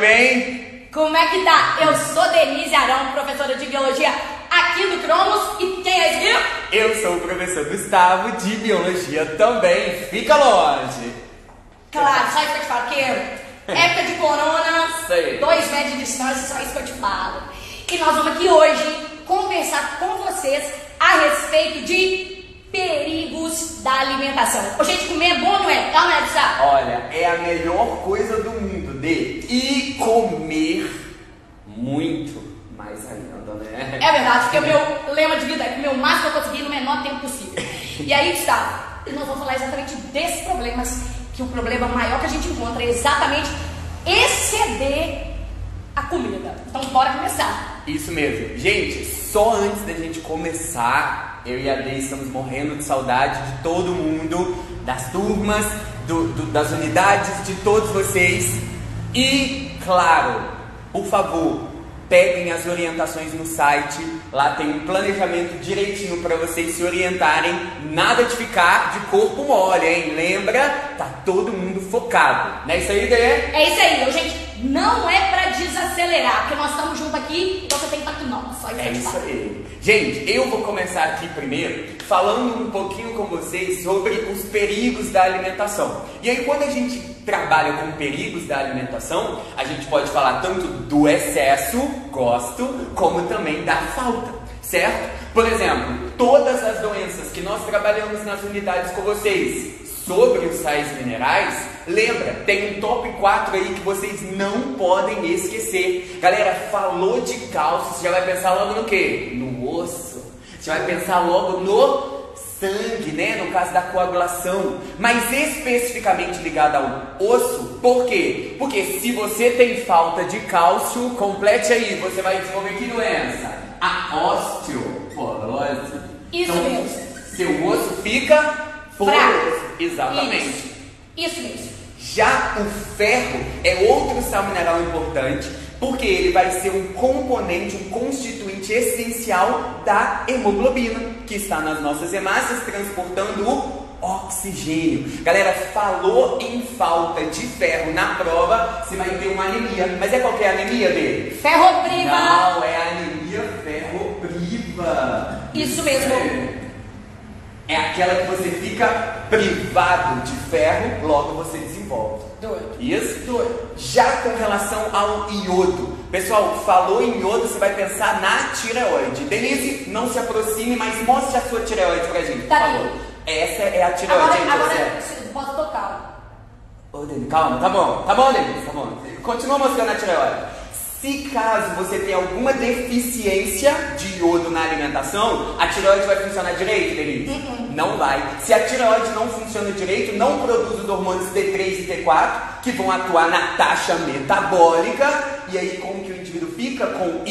bem? Como é que tá? Eu sou Denise Arão, professora de Biologia aqui do Cromos. E quem é esse? Eu sou o professor Gustavo, de Biologia também. Fica longe. Claro, só isso que eu te falo, porque época de corona, Sei. 2 metros de distância, só isso que eu te falo. E nós vamos aqui hoje conversar com vocês a respeito de perigos da alimentação. Ô, gente, comer é bom, não é? Não é, Gustavo? Olha, é a melhor coisa do mundo, e comer muito mais ainda, né? É verdade, porque o meu lema de vida é comer o máximo que eu conseguir no menor tempo possível. E aí, Gustavo, nós vamos falar exatamente desses problemas, que o problema maior que a gente encontra é exatamente exceder a comida. Então, bora começar. Isso mesmo. Gente, só antes da gente começar, eu e a Dei estamos morrendo de saudade de todo mundo, das turmas, das unidades, de todos vocês. E, claro, por favor, peguem as orientações no site. Lá tem um planejamento direitinho para vocês se orientarem. Nada de ficar de corpo mole, hein? Lembra? Tá todo mundo focado. Não é isso aí, Dê? É isso aí, gente. Não é pra desacelerar, porque nós estamos juntos aqui, então você tem que estar aqui não. Só isso É que eu te isso falo. aí. Gente, eu vou começar aqui primeiro falando um pouquinho com vocês sobre os perigos da alimentação. E aí, quando a gente trabalha com perigos da alimentação, a gente pode falar tanto do excesso, gosto, como também da falta, certo? Por exemplo, todas as doenças que nós trabalhamos nas unidades com vocês sobre os sais minerais, lembra, tem um top 4 aí que vocês não podem esquecer. Galera, falou de cálcio, você já vai pensar logo no quê? No osso. Você vai pensar logo no sangue, né? No caso da coagulação. Mas especificamente ligado ao osso, por quê? Porque se você tem falta de cálcio, complete aí, você vai desenvolver que doença? A osteoporose. Isso então, mesmo. Seu osso fica fraco. Exatamente. Isso mesmo. Já o ferro é outro sal mineral importante, porque ele vai ser um componente, um constituinte essencial da hemoglobina, que está nas nossas hemácias transportando o oxigênio. Galera, falou em falta de ferro na prova, você vai ter uma anemia. Mas é qualquer anemia dele? Ferropriva. Não, é a anemia ferropriva. Isso mesmo. É aquela que você fica privado de ferro, logo você desenvolve. Doido. Isso? Doido. Já com relação ao iodo, pessoal, falou em iodo, você vai pensar na tireoide. Denise, não se aproxime, mas mostre a sua tireoide pra gente, por Tá favor. aqui. Essa é a tireoide. Agora certo? você pode tocar. Ô, Denise, calma, tá bom, Denise, tá bom. Continua mostrando a tireoide. Se caso você tem alguma deficiência de iodo na alimentação, a tireoide vai funcionar direito, Denise? Não vai. Se a tireoide não funciona direito, não produz os hormônios T3 e T4, que vão atuar na taxa metabólica. E aí como que o indivíduo fica? Com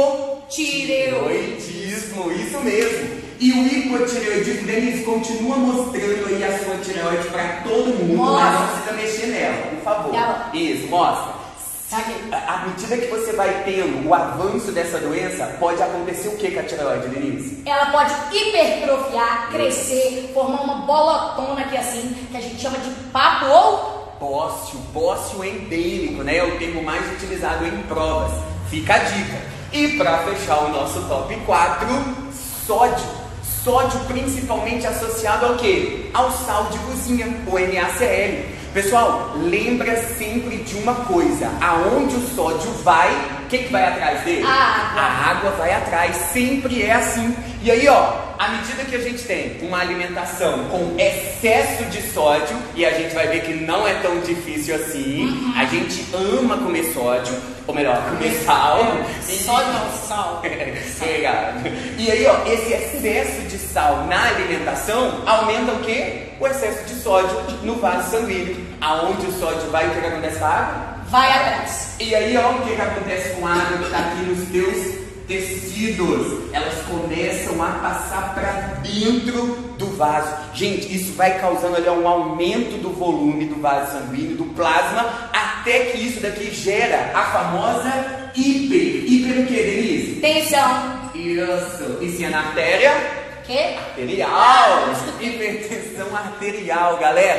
hipotireoidismo, isso mesmo. E o hipotireoidismo, Denise, continua mostrando aí a sua tireoide para todo mundo, Mostra. mas não precisa mexer nela, por favor. Tá bom. Isso, mostra. Aqui. À medida que você vai tendo o avanço dessa doença, pode acontecer o que com a tireoide, Denise? Ela pode hipertrofiar, crescer, formar uma bolotona aqui assim, que a gente chama de papo ou Bócio endêmico, né? É o termo mais utilizado em provas. Fica a dica. E para fechar o nosso top 4, sódio. Sódio principalmente associado ao quê? Ao sal de cozinha, o NaCl. Pessoal, lembra sempre de uma coisa: aonde o sódio vai, o que vai atrás dele? A água vai atrás, sempre é assim. E aí, ó, à medida que a gente tem uma alimentação com excesso de sódio, e a gente vai ver que não é tão difícil assim, a gente ama comer sódio, ou melhor, comer sal. Sódio não, sal. Obrigado. E aí, ó, esse excesso de sal na alimentação aumenta o quê? O excesso de sódio no vaso sanguíneo. Aonde o sódio vai, o que acontece com a água? Vai atrás. E aí, ó, o que acontece com a água que está aqui nos teus tecidos? Elas começam a passar para dentro do vaso. Gente, isso vai causando ali um aumento do volume do vaso sanguíneo, do plasma, até que isso daqui gera a famosa hiper o que, Denise? Tensão. Isso. E se é na artéria? Que? Arterial. Hipertensão arterial, galera.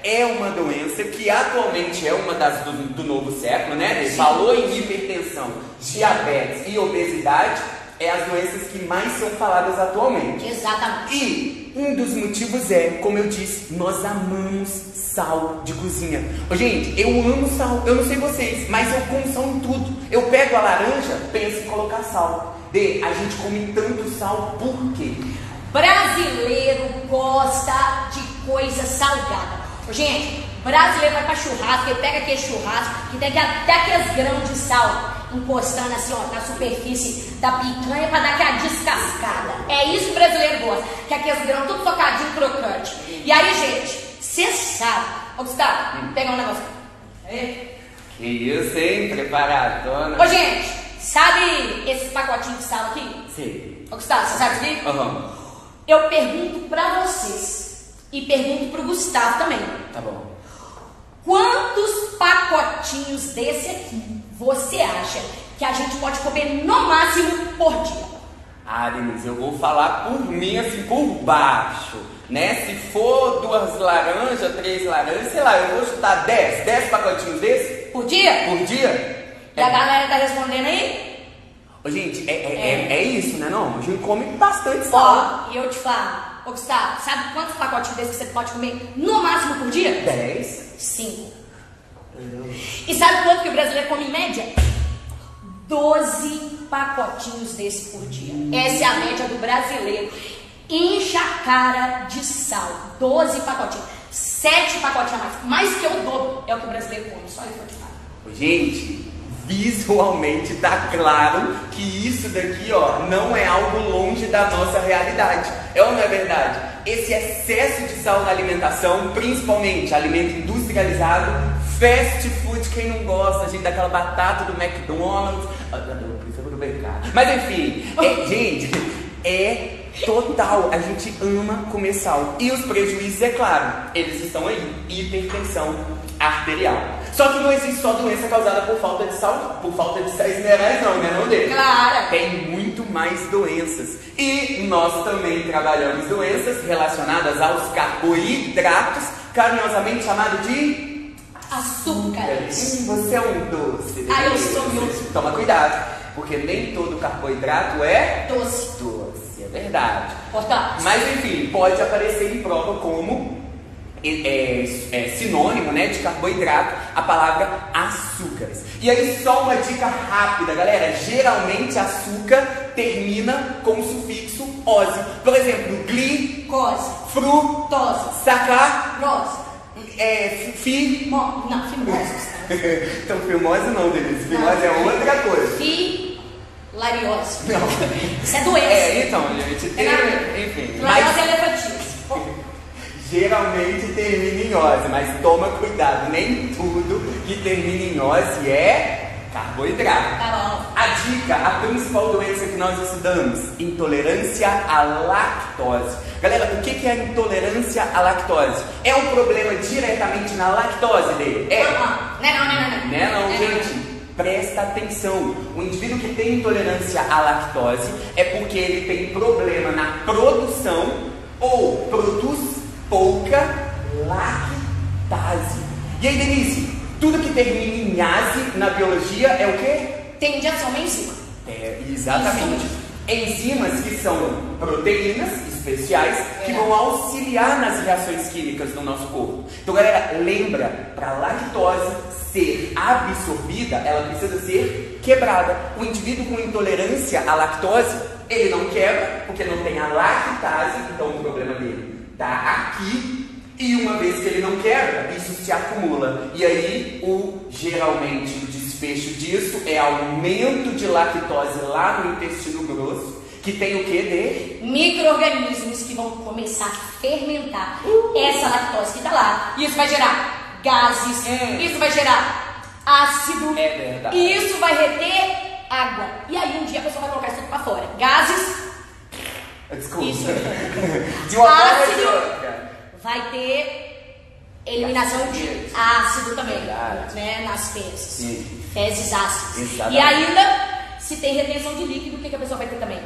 é uma doença que atualmente é uma das do novo século, né? Ele falou em hipertensão, diabetes e obesidade, é as doenças que mais são faladas atualmente. Exatamente. E um dos motivos é, como eu disse, nós amamos sal de cozinha. Gente, eu amo sal, eu não sei vocês, mas eu como sal em tudo. Eu pego a laranja, penso em colocar sal. A gente come tanto sal por quê? Brasileiro gosta de coisa salgada. Gente, brasileiro vai pra churrasco, ele pega aquele churrasco que tem até aqueles grãos de sal encostando assim, ó, na superfície da picanha pra dar aquela descascada. É isso que o brasileiro gosta, que aqueles grãos tudo socadinho, crocante. E aí, gente, você sabe. Ô, Gustavo, pega um negócio. Que isso, hein? Preparadona. Ô, gente, sabe esses pacotinhos de sal aqui? Sim. Ô, Gustavo, você sabe isso aqui? Aham. Eu pergunto pra vocês e pergunto pro Gustavo também. Tá bom. Quantos pacotinhos desse aqui você acha que a gente pode comer no máximo por dia? Ah, Denise, eu vou falar por mim, assim, por baixo, né? Se for 2 laranjas, 3 laranjas, sei lá, eu vou chutar 10 pacotinhos desses? Por dia? Por dia? E a galera tá respondendo aí? Ô, gente, é isso, né, não? A gente come bastante sal. Ó, e eu te falo, ô Gustavo, sabe quantos pacotinhos desses você pode comer no máximo por dia? 10. 5. E sabe quanto que o brasileiro come em média? 12 pacotinhos desse por dia. Essa é a média do brasileiro. Enche a cara de sal. 12 pacotinhos. 7 pacotinhos a mais. Mais que o dobro é o que o brasileiro come. Só isso que eu te falo. Gente, visualmente tá claro que isso daqui, ó, não é algo longe da nossa realidade. É ou não é verdade? Esse excesso de sal na alimentação, principalmente alimento industrializado, fast food, quem não gosta, gente, daquela batata do McDonald's, eu prefiro do mercado. Mas enfim, gente, é total, a gente ama comer sal. E os prejuízos, é claro, eles estão aí, hipertensão arterial. Só que não existe só doença causada por falta de sal, por falta de sais minerais não, né, não dele? Claro! Tem muito mais doenças. E nós também trabalhamos doenças relacionadas aos carboidratos, carinhosamente chamado de açúcares. Você é um doce. Ah, eu sou doce. Toma cuidado, porque nem todo carboidrato é doce. Doce, é verdade. Importante. Mas enfim, pode aparecer em prova como sinônimo, né, de carboidrato, a palavra açúcares. E aí só uma dica rápida, galera. Geralmente açúcar termina com o sufixo ose. Por exemplo, glicose, frutose, sacarose, não, fimose. Então fimose não, Denise. Fimose é outra coisa. Filariose. Não. Isso é doença. Então, gente, enfim. Filariose é elefantíase. Geralmente termina em ose, mas toma cuidado, nem tudo que termina em ose é carboidrato. Tá bom. A dica, a principal doença que nós estudamos, intolerância à lactose. Galera, o que é a intolerância à lactose? É um problema diretamente na lactose dele? Não, gente. Presta atenção, o indivíduo que tem intolerância à lactose é porque ele tem problema na produção ou produz pouca lactase. E aí, Denise, tudo que termina em ase na biologia é o quê? Tende a ser uma enzima. Exatamente. Enzimas que são proteínas especiais que vão auxiliar nas reações químicas do nosso corpo. Então, galera, lembra, para a lactose ser absorvida, ela precisa ser quebrada. O indivíduo com intolerância à lactose, ele não quebra, porque não tem a lactase, então o problema dele está aqui, e uma vez que ele não quebra, isso se acumula. E aí, geralmente, o desfecho disso é aumento de lactose lá no intestino grosso, que tem o que de? Micro-organismos que vão começar a fermentar essa lactose que está lá. E isso vai gerar gases, isso vai gerar ácido, é verdade. E isso vai reter água. E aí um dia a pessoa vai colocar isso tudo para fora. Gases, desculpa. Isso. De uma ácido, vai ter eliminação de ácido também, né, nas fezes. Sim. Fezes ácidas. Exatamente. E ainda, se tem retenção de líquido, o que a pessoa vai ter também?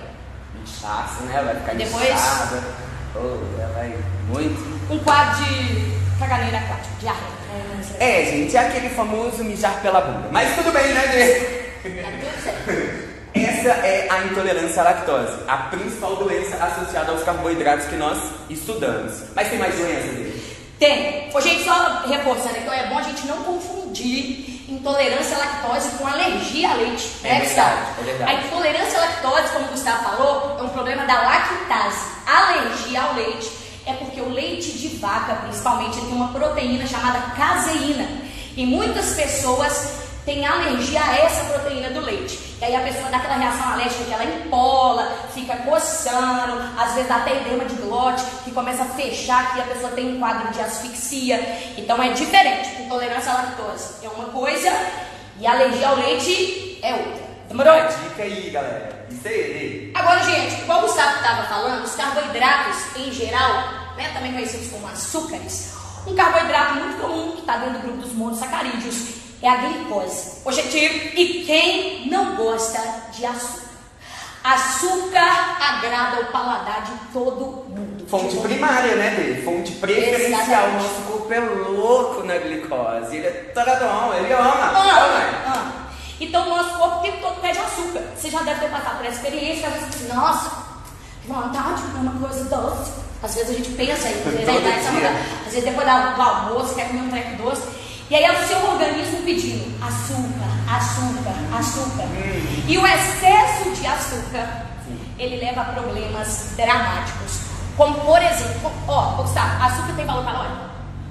Inchaço, né? Vai ficar depois inchada. Vai muito. Um quadro de caganeira aquática, diarreia. É, gente, é aquele famoso mijar pela bunda. Mas tudo bem, né, Dê? Essa é a intolerância à lactose, a principal doença associada aos carboidratos que nós estudamos. Mas tem mais doenças dele? Tem. Ô, gente, só reforçando, então é bom a gente não confundir intolerância à lactose com alergia a leite. É verdade, é verdade. A intolerância à lactose, como o Gustavo falou, é um problema da lactase. A alergia ao leite é porque o leite de vaca, principalmente, ele tem uma proteína chamada caseína. E muitas pessoas têm alergia a essa proteína do leite. E aí a pessoa dá aquela reação alérgica que ela empola, fica coçando, às vezes dá até edema de glote, que começa a fechar, que a pessoa tem um quadro de asfixia. Então é diferente. Intolerância à lactose é uma coisa e alergia ao leite é outra. Demorou? Uma dica aí, galera. Isso aí. Agora, gente, como o Gustavo estava falando, os carboidratos em geral, né, também conhecidos como açúcares, um carboidrato muito comum que está dentro do grupo dos monossacarídeos é a glicose. Objetivo, e quem não gosta de açúcar? Açúcar agrada o paladar de todo mundo. Fonte primária, né, Dê? Fonte preferencial. Exatamente. Nosso corpo é louco na glicose. Ele é taradão, ele ama. Então o nosso corpo o tempo todo pede açúcar. Você já deve ter passado por essa experiência, às vezes assim, nossa, que vontade de comer uma coisa doce. Às vezes a gente pensa aí, às vezes depois do almoço, quer comer um treco doce. E aí é o seu organismo pedindo açúcar, açúcar, açúcar. E o excesso de açúcar, ele leva a problemas dramáticos. Como por exemplo, Gustavo, açúcar tem valor calórico?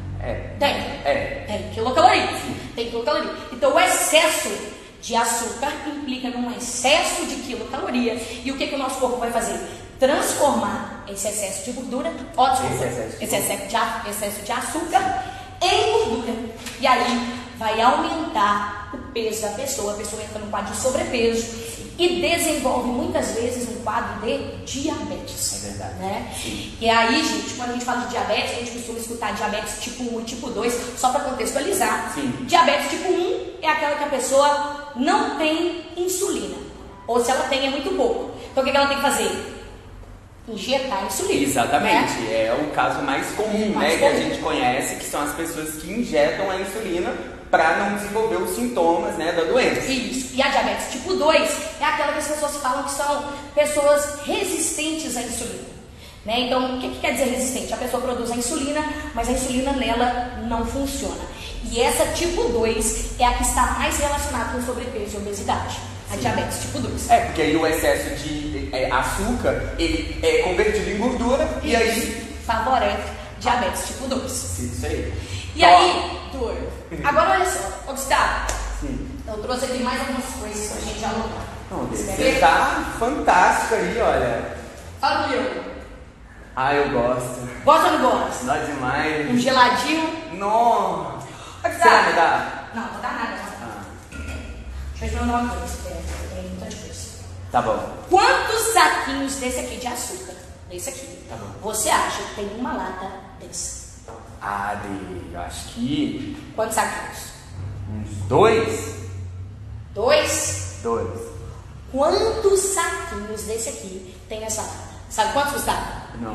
Tem quilocaloria. Tem quilocaloria. Então o excesso de açúcar implica num excesso de quilocaloria. E o que o nosso corpo vai fazer? Transformar esse excesso de gordura, esse excesso de açúcar em gordura. E aí vai aumentar o peso da pessoa. A pessoa entra num quadro de sobrepeso e desenvolve muitas vezes um quadro de diabetes. É verdade. Né? E aí, gente, quando a gente fala de diabetes, a gente costuma escutar diabetes tipo 1 e tipo 2, só para contextualizar. Sim. Diabetes tipo 1 é aquela que a pessoa não tem insulina. Ou se ela tem, é muito pouco. Então o que ela tem que fazer? Injetar insulina. Exatamente, né? é o caso mais comum, que a gente conhece, que são as pessoas que injetam a insulina para não desenvolver os sintomas, né, da doença. Isso. E a diabetes tipo 2 é aquela que as pessoas falam que são pessoas resistentes à insulina. Né? Então, o que quer dizer resistente? A pessoa produz a insulina, mas a insulina nela não funciona. E essa tipo 2 é a que está mais relacionada com sobrepeso e obesidade. A diabetes tipo 2. Porque aí o excesso de açúcar, ele é convertido em gordura e aí favorece diabetes tipo 2. Isso aí. E aí, agora olha só, Gustavo, eu trouxe aqui mais algumas coisas pra gente anotar. Você tá fantástico aí, olha. Fala comigo. Eu gosto. Gosta ou não gosta? Dá demais. Um geladinho? Nossa. Você vai me dar? Não, não dá nada. Deixa eu te mandar uma coisa. Tem muita coisa. Tá bom. Quantos saquinhos desse aqui de açúcar? Desse aqui. Tá bom. Você acha que tem uma lata desse? Eu acho que... Quantos saquinhos? Uns 2? 2? 2. Quantos saquinhos desse aqui tem nessa lata? Sabe quantos, Gustavo? Não.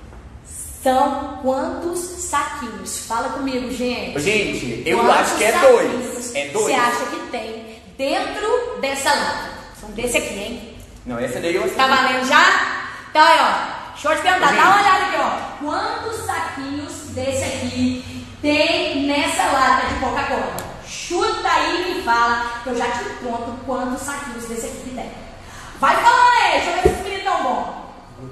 São quantos saquinhos? Fala comigo, gente. Gente, eu acho que é 2. É 2. Você acha que tem dentro dessa lata? São desse aqui, hein? Não, essa daí eu acho. Tá valendo já? Então aí, ó. Deixa eu te perguntar, dá uma olhada aqui, ó. Quantos saquinhos desse aqui tem nessa lata de Coca-Cola? Chuta aí e me fala, que eu já te conto quantos saquinhos desse aqui tem. Vai falando aí, deixa eu ver se esse menino é tão bom.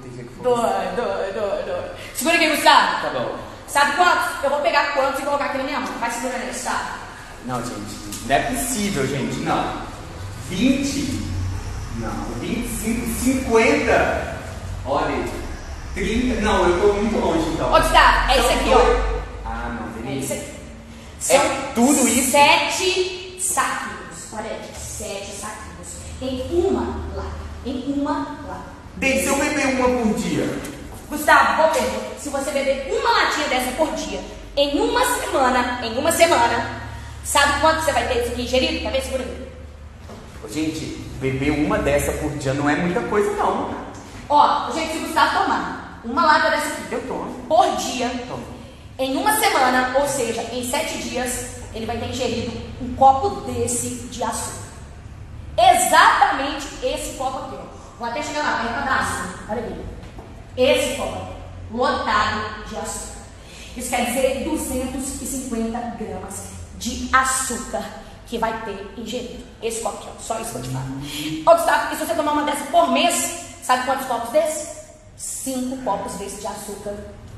Doido. Segura aqui, Gustavo. Tá bom. Sabe quantos? Eu vou pegar quantos e colocar aqui na minha mão. Vai segurando aí, Gustavo. Não, gente, não é possível, gente. Não. 20. Não. 25, 50. Olha, 30. Não, eu tô muito longe então. Ô, Gustavo, é isso aqui, ó. Não, é isso aqui. É tudo isso? 7 saquinhos. Olha aí, 7 saquinhos. Em uma lata. Se eu beber uma por dia. Gustavo, boa pergunta. Se você beber uma latinha dessa por dia, em uma semana, sabe quanto você vai ter disso aqui ingerido? Quer ver? Segura aí. Gente, beber uma dessa por dia não é muita coisa, não. Ó, gente, se o Gustavo tomar uma lata dessa aqui eu tomo por dia, tomo. Em uma semana, ou seja, em 7 dias, ele vai ter ingerido um copo desse de açúcar. Exatamente esse copo aqui, ó. Vou até chegar lá, perto da açúcar. Olha aqui. Esse copo, lotado de açúcar. Isso quer dizer 250 gramas de açúcar que vai ter ingerido. Esse copo aqui, ó. Só isso que eu te falo. Ô, Gustavo, e se você tomar uma dessa por mês, sabe quantos copos desses? 5 copos desses de açúcar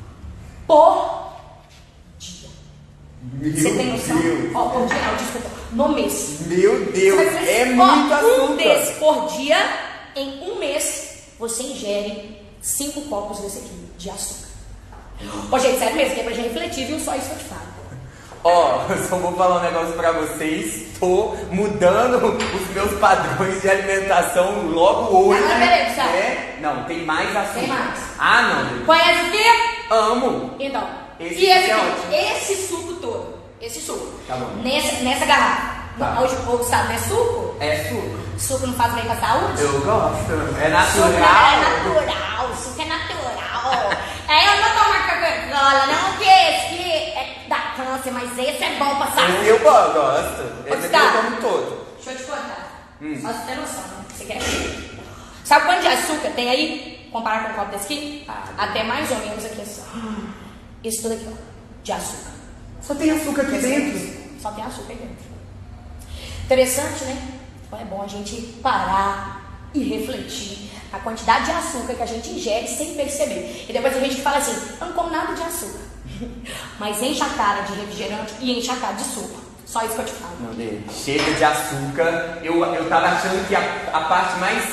por dia. Você tem noção? Ó, por dia não, desculpa. No mês. Meu Deus, é muito açúcar. Um desse por dia, em um mês, você ingere 5 copos desse aqui de açúcar. Ô, gente, sério mesmo, que é pra gente refletir, viu? Só isso que eu te falo. Ó, eu só vou falar um negócio pra vocês. Tô mudando os meus padrões de alimentação logo hoje. Não, peraí, Gustavo. Não, tem mais açúcar. Tem mais. Ah, não. Conhece o quê? Amo. Então, Esse e esse é aqui? ótimo. Esse suco todo. Esse suco. Tá bom. Nessa garrafa. Tá. Hoje o povo sabe, não é suco? É suco. Suco não faz bem pra saúde? Eu gosto. É Suco natural. é natural, suco é natural. Eu não tomo Coca-Cola, não, que esse que é da câncer, mas esse é bom pra saúde. Eu gosto. Esse aqui eu tomo todo. Deixa eu te contar. Só você ter noção, né? Você quer ver? Sabe quanto de açúcar tem aí? Comparar com um copo desse aqui? Até mais ou menos aqui assim. Isso tudo aqui, ó. De açúcar. Só tem açúcar aqui dentro. Só tem açúcar aí dentro. Interessante, né? Então é bom a gente parar e refletir a quantidade de açúcar que a gente ingere sem perceber. E depois a gente fala assim, eu não como nada de açúcar. Mas enche a cara de refrigerante e enche a cara de suco. Só isso que eu te falo. Não, Dê, chega de açúcar. Eu tava achando que a parte mais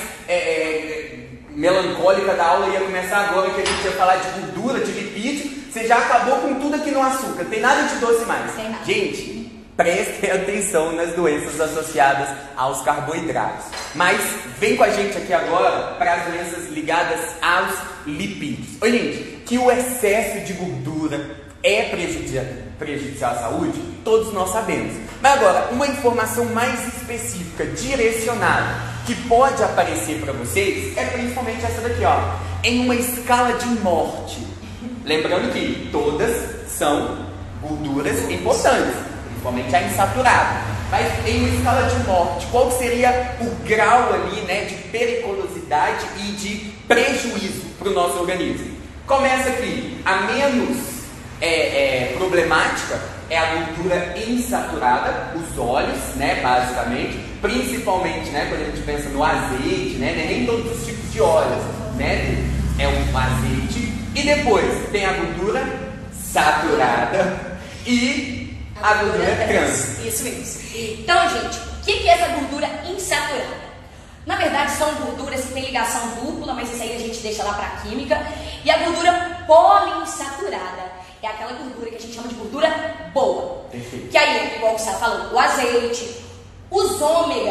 melancólica da aula ia começar agora, que a gente ia falar de gordura, de lipídio. Você já acabou com tudo aqui no açúcar. Tem nada de doce mais. Tem nada. Gente, prestem atenção nas doenças associadas aos carboidratos. Mas vem com a gente aqui agora para as doenças ligadas aos lipídios. Oi, gente, que o excesso de gordura é prejudicial à saúde, todos nós sabemos. Mas agora, uma informação mais específica, direcionada, que pode aparecer para vocês, é principalmente essa daqui, ó. Em uma escala de morte. Lembrando que todas são gorduras importantes, principalmente a insaturada. Mas em uma escala de morte, qual seria o grau ali, né, de periculosidade e de prejuízo para o nosso organismo? Começa aqui, a menos problemática é a gordura insaturada, os óleos, né, basicamente, principalmente, né, quando a gente pensa no azeite, né, nem todos os tipos de óleos, né, é um azeite. E depois tem a gordura saturada e a gordura trans. Isso mesmo. Então, gente, o que é essa gordura insaturada? Na verdade, são gorduras que têm ligação dupla, mas isso aí a gente deixa lá para a química. E a gordura poliinsaturada é aquela gordura que a gente chama de gordura boa. Perfeito. Que aí, igual você falou, o azeite, os ômega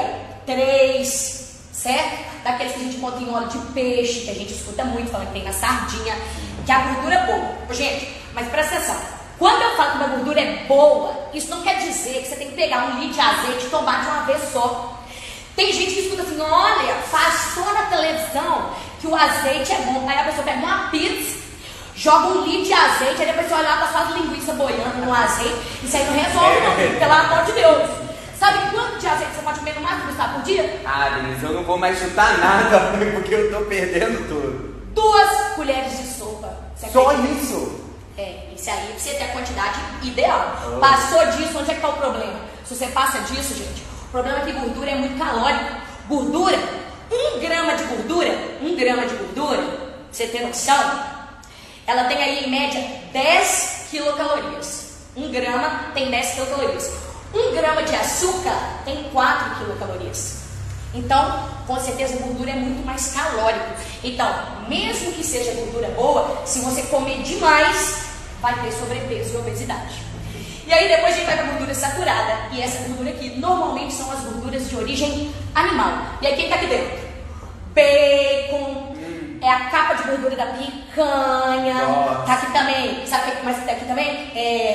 3, certo? Daqueles que a gente encontra em óleo de peixe, que a gente escuta muito falando que tem na sardinha, que é a gordura boa. Gente, mas presta atenção. Quando eu falo que uma gordura é boa, isso não quer dizer que você tem que pegar 1 litro de azeite e tomar de uma vez só. Tem gente que escuta assim, olha, passou na televisão que o azeite é bom. Aí a pessoa pega uma pizza, joga 1 litro de azeite, aí depois você olha lá, tá só as linguiças boiando no azeite. Isso aí não resolve, não, pelo amor de Deus. Sabe quanto de azeite você pode comer no máximo, Gustavo, por dia? Ah, Denise, eu não vou mais chutar nada, porque eu tô perdendo tudo. 2 colheres de sopa. Só isso? Isso aí pra você ter a quantidade ideal. Passou disso, onde é que tá o problema? Se você passa disso, gente, o problema é que gordura é muito calórico. Gordura, 1 grama de gordura, pra você ter noção, ela tem aí em média 10 quilocalorias. 1 grama tem 10 quilocalorias. 1 grama de açúcar tem 4 quilocalorias. Então, com certeza a gordura é muito mais calórico. Então, mesmo que seja gordura boa, se você comer demais, vai ter sobrepeso e obesidade. E aí depois a gente vai para a gordura saturada. E essa gordura aqui normalmente são as gorduras de origem animal. E aí quem está aqui dentro? Bacon, é a capa de gordura da picanha. Nossa. Tá aqui também. Sabe o que mais tá aqui também?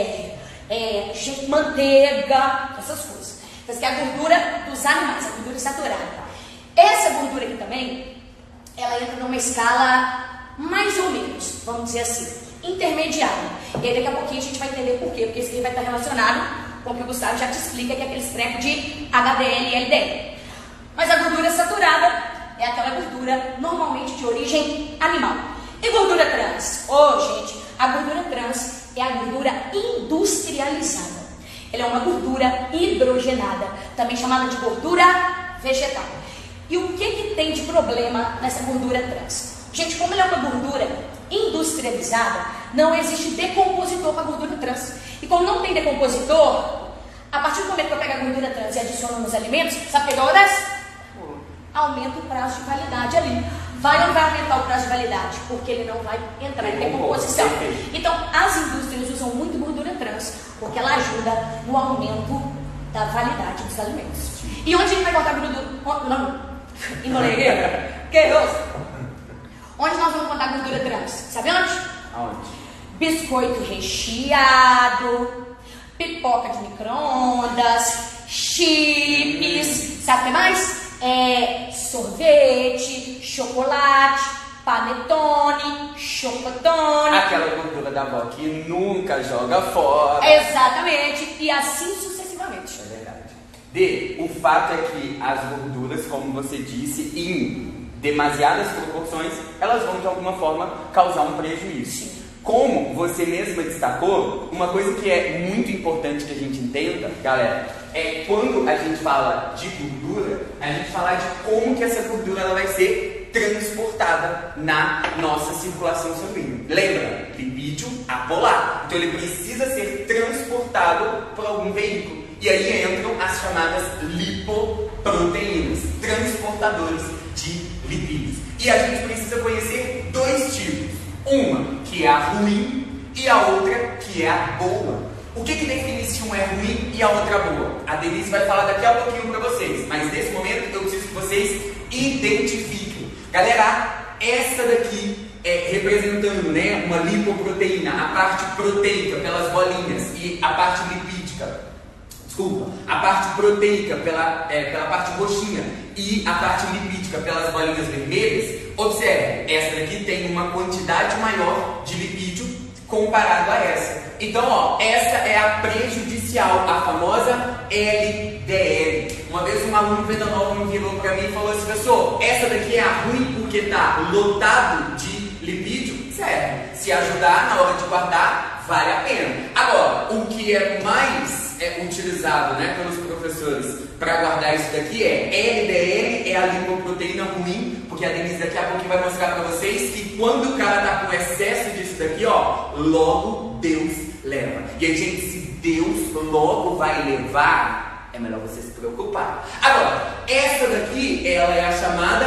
Manteiga, essas coisas. Então, que é a gordura dos animais, a gordura saturada. Essa gordura aqui também, ela entra numa escala mais ou menos, vamos dizer assim, intermediária. E aí daqui a pouquinho a gente vai entender por quê, porque isso aqui vai estar relacionado com o que o Gustavo já te explica, que é aquele treco de HDL e LDL. Mas a gordura saturada é aquela gordura normalmente de origem animal. E gordura trans? Gente, a gordura trans é a gordura industrializada. Ela é uma gordura hidrogenada, também chamada de gordura vegetal. E o que tem de problema nessa gordura trans? Gente, como ela é uma gordura industrializada, não existe decompositor para a gordura trans. E como não tem decompositor, a partir do momento que eu pego a gordura trans e adiciono nos alimentos, sabe o que acontece? Aumenta o prazo de validade ali. Vai ou não vai aumentar o prazo de validade? Porque ele não vai entrar em decomposição. Então, as indústrias usam muito gordura trans, porque ela ajuda no aumento da validade dos alimentos. E onde a gente vai botar gordura? Não. Onde nós vamos botar gordura trans? Sabe onde? Aonde? Biscoito recheado, pipoca de micro-ondas, chips, sabe o que mais? Sorvete, chocolate, panetone, chocotone. Aquela gordura da avó que nunca joga fora. Exatamente, e assim sucessivamente. É verdade. O fato é que as gorduras, como você disse, em demasiadas proporções, elas vão de alguma forma causar um prejuízo. Sim. Como você mesma destacou, uma coisa que é muito importante que a gente entenda, galera, é quando a gente fala de gordura, a gente fala de como que essa gordura ela vai ser transportada na nossa circulação sanguínea. Lembra? Lipídio apolar. Então ele precisa ser transportado por algum veículo. E aí entram as chamadas lipoproteínas, transportadores de lipídios. E a gente precisa conhecer dois tipos. Uma que é a ruim e a outra que é a boa. O que define se uma é ruim e a outra boa? A Denise vai falar daqui a pouquinho para vocês, mas nesse momento eu preciso que vocês identifiquem. Galera, essa daqui é representando, né, uma lipoproteína, a parte proteica pelas bolinhas e a parte lipídica. A parte proteica pela parte roxinha e a parte lipídica pelas bolinhas vermelhas. Observe, essa daqui tem uma quantidade maior de lipídio comparado a essa. Então, essa é a prejudicial, a famosa LDL. Uma vez um aluno Venda Nova me virou para mim e falou assim: professor, essa daqui é a ruim porque está lotado de lipídio? Certo. Se ajudar na hora de guardar, vale a pena. Agora, o que é mais utilizado, né, pelos professores para guardar isso daqui é LDL, é a lipoproteína ruim, porque a Denise daqui a pouco vai mostrar para vocês que quando o cara está com excesso disso daqui, logo Deus leva. E aí, gente, se Deus logo vai levar, é melhor você se preocupar. Agora, essa daqui, ela é a chamada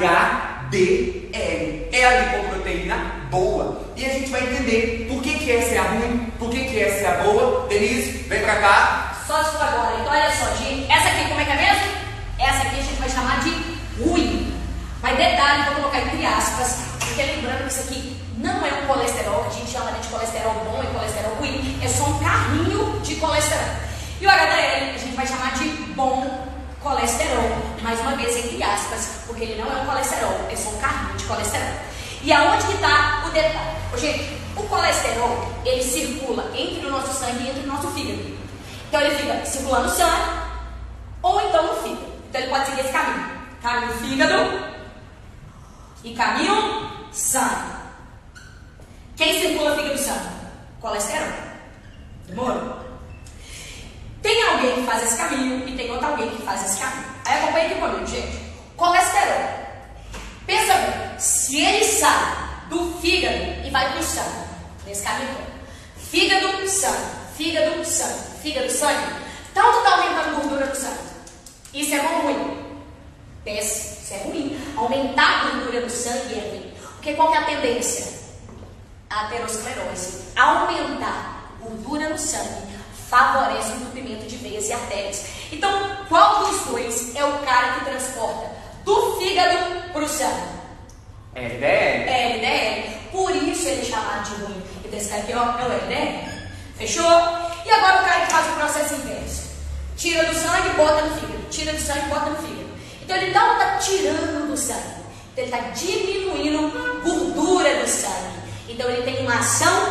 HDL, é a lipoproteína boa. E a gente vai entender por que essa é a ruim, por que essa é a boa. Denise, vem pra cá. Só isso agora. Então olha só, gente. Essa aqui como é que é mesmo? Essa aqui a gente vai chamar de ruim. Mas detalhe, vou colocar entre aspas, porque lembrando que isso aqui não é um colesterol, que a gente chama de colesterol bom e colesterol ruim. É só um carrinho de colesterol. E o HDL a gente vai chamar de bom colesterol. Mais uma vez entre aspas, porque ele não é um colesterol, é só um carrinho de colesterol. E aonde que está o detalhe? Gente, o colesterol, ele circula entre o nosso sangue e entre o nosso fígado. Então ele fica circulando no sangue ou então no fígado. Então ele pode seguir esse caminho. Caminho fígado e caminho sangue. Quem circula fígado e sangue? Colesterol. Demorou? Tem alguém que faz esse caminho e tem outro alguém que faz esse caminho. Aí acompanha aqui comigo, gente. Colesterol. Pensa bem, se ele sai do fígado e vai para o sangue, nesse caminho todo. Fígado, sangue, fígado, sangue, fígado, sangue. Tanto está aumentando a gordura no sangue. Isso é bom ou ruim? Péssimo, isso é ruim. Aumentar a gordura no sangue é ruim. Porque qual que é a tendência? A aterosclerose. Aumentar gordura no sangue favorece o entupimento de veias e artérias. Então, qual dos dois é o cara que transporta do fígado para o sangue? LDL. LDL. Por isso ele é chamado de ruim. Então esse cara aqui, é o LDL. Fechou? E agora o cara que faz o processo inverso. Tira do sangue e bota no fígado. Tira do sangue e bota no fígado. Então ele não está tirando do sangue. Então ele está diminuindo gordura do sangue. Então ele tem uma ação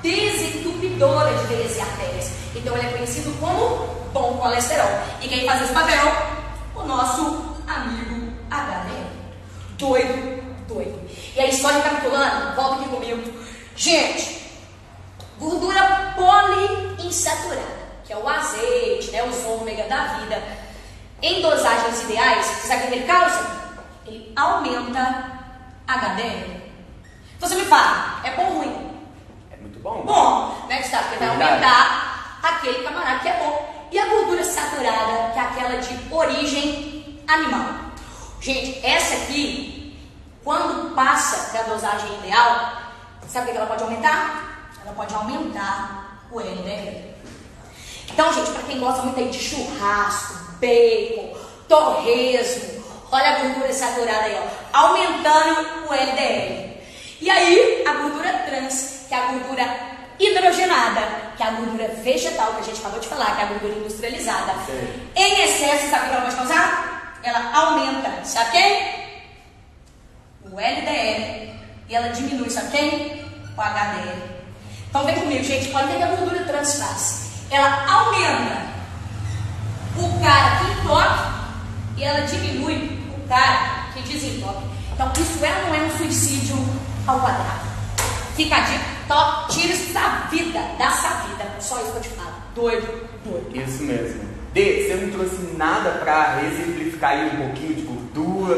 desentupidora de veias e artérias. Então ele é conhecido como bom colesterol. E quem faz esse papel? O nosso amigo HDL. Doido, doido. E aí, só recapitulando, volta aqui comigo. Gente, gordura poliinsaturada, que é o azeite, né, os ômega da vida, em dosagens ideais, sabe o que ele causa? Ele aumenta HDL. Então você me fala, é bom ou ruim? É muito bom. Bom, né, Gustavo? Porque vai aumentar aquele camarada que é bom. E a gordura saturada, que é aquela de origem animal. Gente, essa aqui, quando passa da dosagem ideal, sabe o que ela pode aumentar? Ela pode aumentar o LDL. Então, gente, para quem gosta muito aí de churrasco, bacon, torresmo, olha a gordura saturada aí, ó, aumentando o LDL. E aí, a gordura trans, que é a gordura hidrogenada, que é a gordura vegetal, que a gente acabou de falar, que é a gordura industrializada. Sim. Em excesso, sabe o que ela pode causar? Ela aumenta, sabe quem? O LDL. E ela diminui, sabe quem? O HDL. Então vem comigo, gente, olha o que a gordura trans faz. Ela aumenta o cara que entope e ela diminui o cara que desentope. Então isso não é um suicídio ao quadrado. Fica a dica, então tira isso da vida, só isso que eu te falo. Doido, doido. Isso mesmo. Dê, você não trouxe nada pra exemplificar aí um pouquinho de gordura?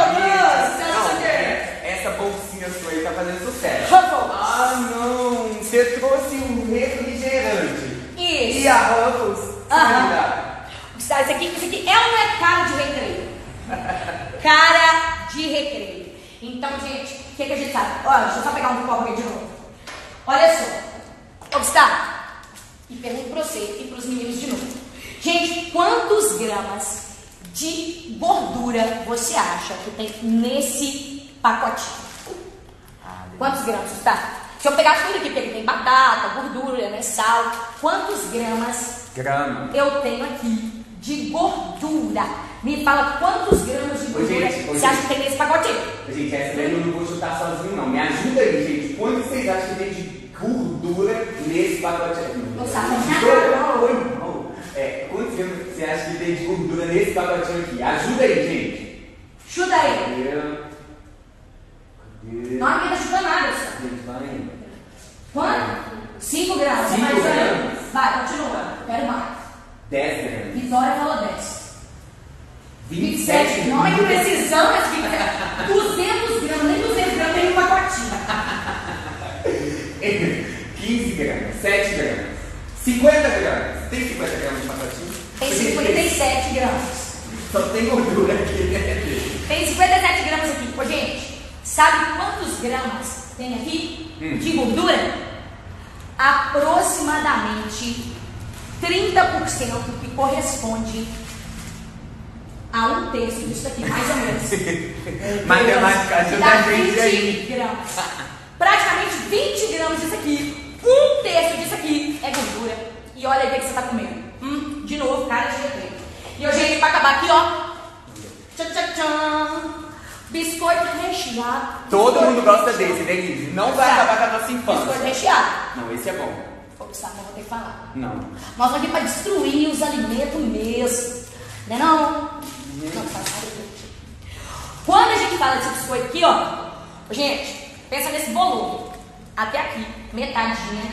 Essa bolsinha sua aí tá fazendo sucesso. Ah, não, você trouxe um refrigerante. Isso. E a Ruffles? Isso aqui é ou não é cara de recreio? Cara de recreio. Então, gente, o que a gente sabe? Olha, deixa eu só pegar um copo aqui de novo. Olha só. Gustavo, e pergunto pra você e pros meninos de novo. Gente, quantos gramas de gordura você acha que tem nesse pacotinho? Quantos gramas, Gustavo? Se eu pegar tudo aqui, porque tem batata, gordura, né, sal, quantos gramas eu tenho aqui de gordura? Me fala quantos gramas de gordura você acha que tem nesse pacotinho? Gente, essa daí eu não vou chutar sozinho, não. Me ajuda aí, gente. Quanto vocês acham que tem de gordura nesse pacotinho? Não sabe. Quantos gramas você acha que tem de gordura nesse pacotinho aqui? Ajuda aí, gente. Chuta aí. Não, ninguém tá chutando nada, Vai. Quanto? 5 gramas. 5 gramas. Vai, continua. Quero mais. 10 gramas. Vitória falou 10. 27 gramas. Não é que precisão, mas 200 gramas. Nem 200 gramas tem um pacotinho. 15 gramas. 7 gramas. 50 gramas. Tem 50 gramas de pacotinho? Tem 57 gramas. Só tem gordura aqui, né? Tem 57 gramas aqui. Ô, gente, sabe quantos gramas tem aqui de gordura? Aproximadamente 30%, que corresponde a 1/3 disso aqui, mais ou menos. Matemática ajuda a gente aí. Gramas. Praticamente 20 gramas disso aqui. 1/3 disso aqui é gordura. E olha aí o que você está comendo. De novo, cara de recreio. E hoje, gente, para acabar aqui, ó. Tchan, tchan, tchan. Biscoito recheado. Todo mundo gosta desse, Denise. Não vai acabar com a nossa infância. Biscoito recheado. Não, esse é bom. Ô, Gustavo, não vou ter que falar. Não. Nós vamos aqui para destruir os alimentos mesmo. Não é não? Não faz nada. Quando a gente fala desse biscoito aqui, ó. Gente, pensa nesse volume. Até aqui. Metadinha.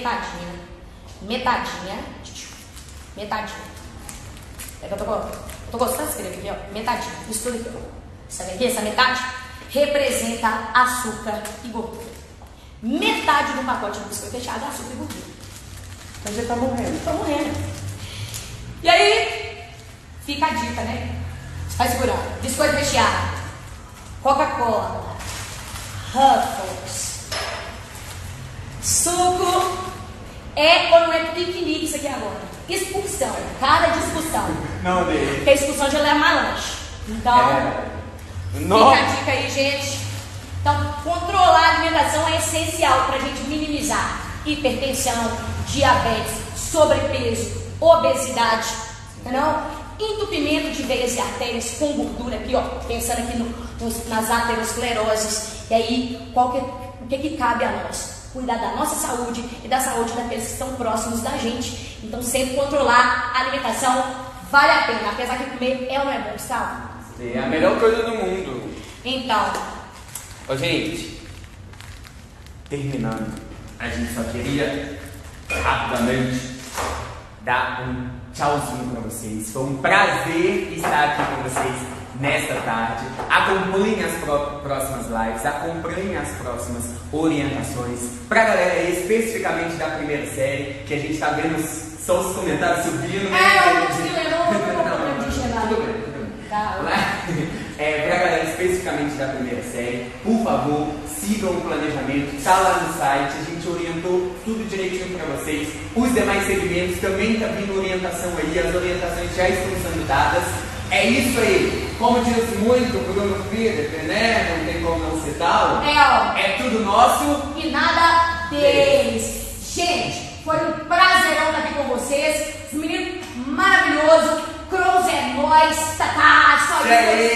É que eu tô gostando de escrever aqui, ó. Metadinha. Isso tudo aqui, ó. Sabe aqui? Essa metade representa açúcar e gordura. Metade do pacote de biscoito recheado é açúcar e gordura. Mas já tá morrendo. Tá morrendo. E aí, fica a dica, né? Você vai segurando. Biscoito recheado, Coca-Cola, Ruffles, suco. É ou não é piquenique isso aqui agora? Expulsão. Cara de expulsão. Não, dele. Porque a expulsão já leva malanche. Então... Fica a dica aí, gente. Então, controlar a alimentação é essencial para a gente minimizar hipertensão, diabetes, sobrepeso, obesidade, entendeu? Entupimento de veias e artérias com gordura aqui, ó, pensando aqui nas ateroscleroses. E aí, o que cabe a nós? cuidar da nossa saúde e da saúde daqueles que estão próximos da gente. Então sempre controlar a alimentação vale a pena, apesar que comer é ou não é bom, Gustavo? É a melhor coisa do mundo. Então, Ô, gente, terminando, a gente só queria rapidamente dar um tchauzinho para vocês. Foi um prazer estar aqui com vocês nesta tarde. Acompanhem as próximas lives, acompanhem as próximas orientações. Para a galera especificamente da primeira série, que a gente está vendo só os comentários subindo. eu não consegui ler, não problema de enxergar. Tudo bem. Tá. Para a galera especificamente da primeira série, por favor, sigam o planejamento, está lá no site, a gente orientou tudo direitinho para vocês. Os demais segmentos também está vindo orientação aí, as orientações já estão sendo dadas. É isso aí, como diz muito o Bruno Friedrich, né? Não tem como não citá-lo. É tudo nosso e nada deles. Gente, foi um prazerão estar aqui com vocês. Esse menino maravilhoso. Crows é nóis, Tatá, só isso.